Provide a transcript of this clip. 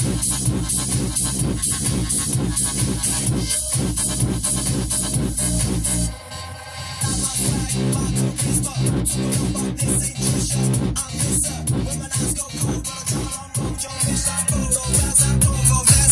Women eyes go cold, but I tell 'em I'm wrong. Your bitch like photo, fast, I go, go,